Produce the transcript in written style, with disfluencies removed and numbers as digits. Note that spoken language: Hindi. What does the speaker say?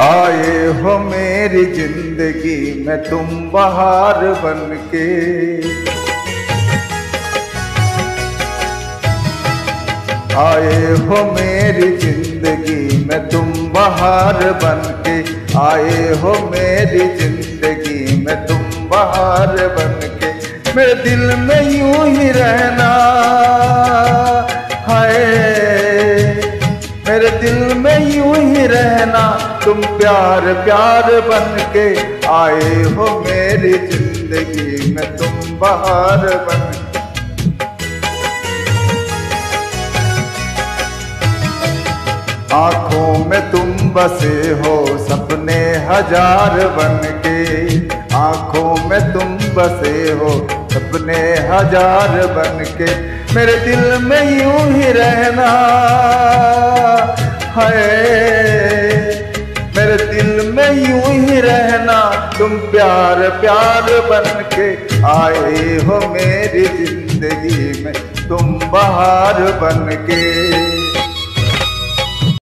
आए हो मेरी जिंदगी में तुम बहार बनके, आए हो मेरी जिंदगी में तुम बहार बनके, आए हो मेरी जिंदगी में तुम बहार बनके। मेरे दिल में यूं ही रहना है, मेरे दिल में यूं ही रहना, तुम प्यार प्यार बनके। आए हो मेरी जिंदगी में तुम बहार बनके। आँखों में तुम बसे हो सपने हजार बनके, आँखों में तुम बसे हो सपने हजार बनके। मेरे दिल में यूं ही रहना है, मेरे दिल में यूं ही रहना, तुम प्यार प्यार बनके। आए हो मेरी जिंदगी में तुम बहार बनके।